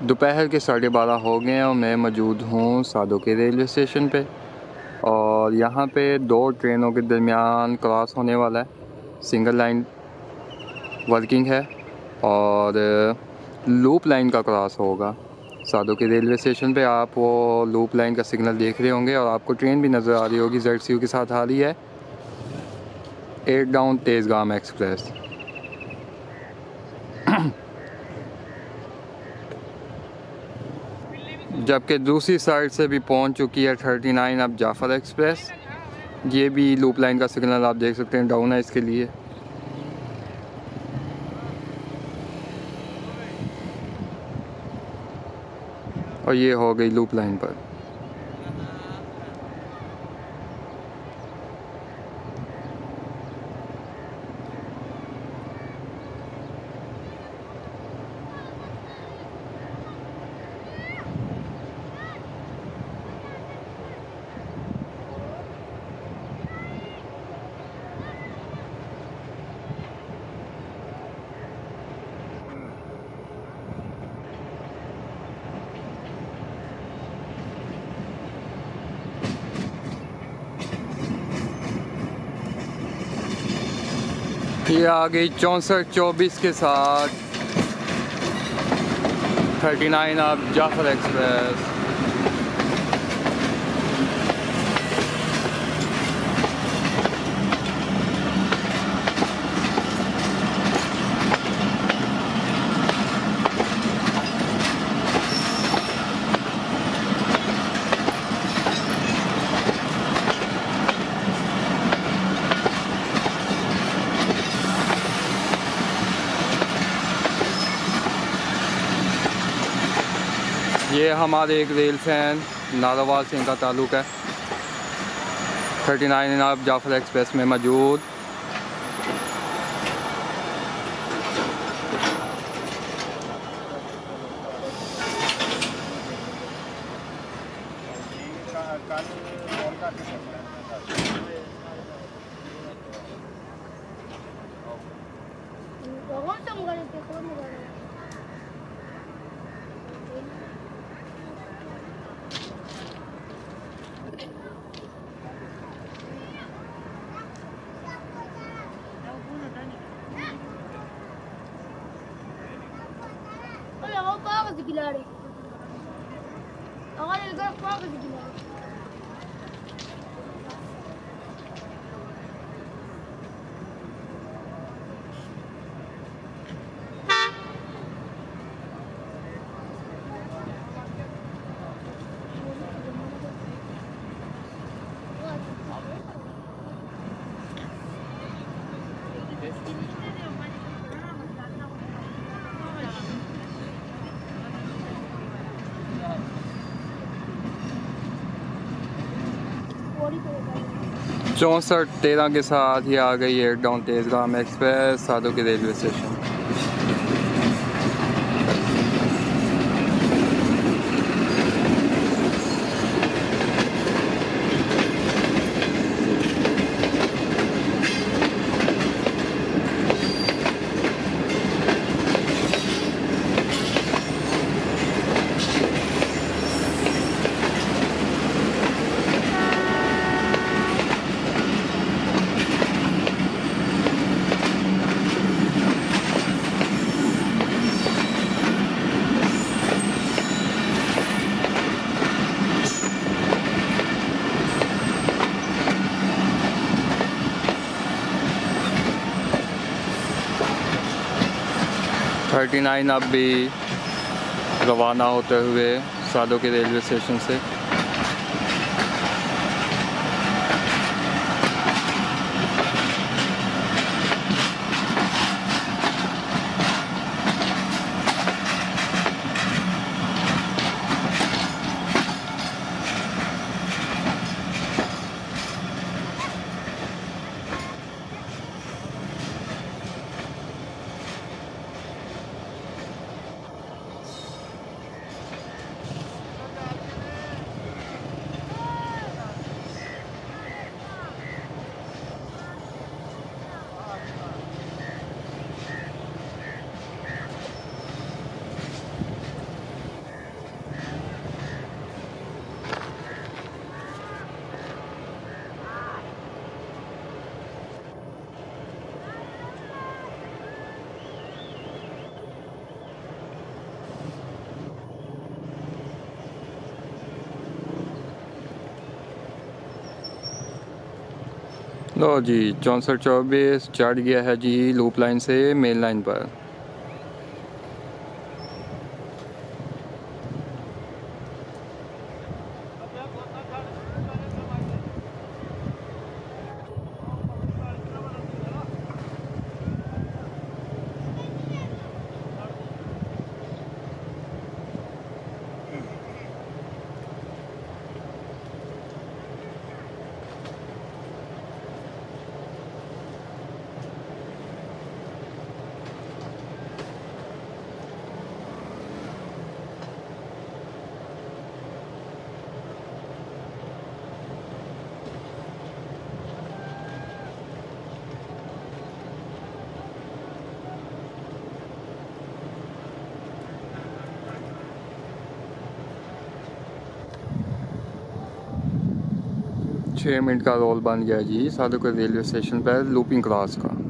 दोपहर के 12:30 हो गए हैं और मैं मौजूद हूँ सादो के रेलवे स्टेशन पे। और यहाँ पे 2 ट्रेनों के दरमियान क्रॉस होने वाला है। सिंगल लाइन वर्किंग है और लूप लाइन का क्रॉस होगा। सादो के रेलवे स्टेशन पे आप वो लूप लाइन का सिग्नल देख रहे होंगे और आपको ट्रेन भी नज़र आ रही होगी। ZCU के साथ आ रही है 8 डाउन तेज़गाम एक्सप्रेस। जबकि दूसरी साइड से भी पहुंच चुकी है 39 अब जाफ़र एक्सप्रेस। ये भी लूप लाइन का सिग्नल आप देख सकते हैं डाउन है इसके लिए। और ये हो गई लूप लाइन पर। ये आ गई 64-24 के साथ 39 अब जाफ़र एक्सप्रेस। ये हमारे एक रेल फैन नारावाल से इनका ताल्लुक़ है। 39 अब जाफ़र एक्सप्रेस में मौजूद। चौंसठ 13 के साथ ही आ गई 8 डाउन तेज़गाम एक्सप्रेस सादो के रेलवे स्टेशन। थर्टी 39 अब भी रवाना होते हुए सादो के रेलवे स्टेशन से। लो जी 6424 चढ़ गया है जी लूप लाइन से मेन लाइन पर। छः मिनट का रोल बन गया जी सादुका रेलवे स्टेशन पर लूपिंग क्रॉस का।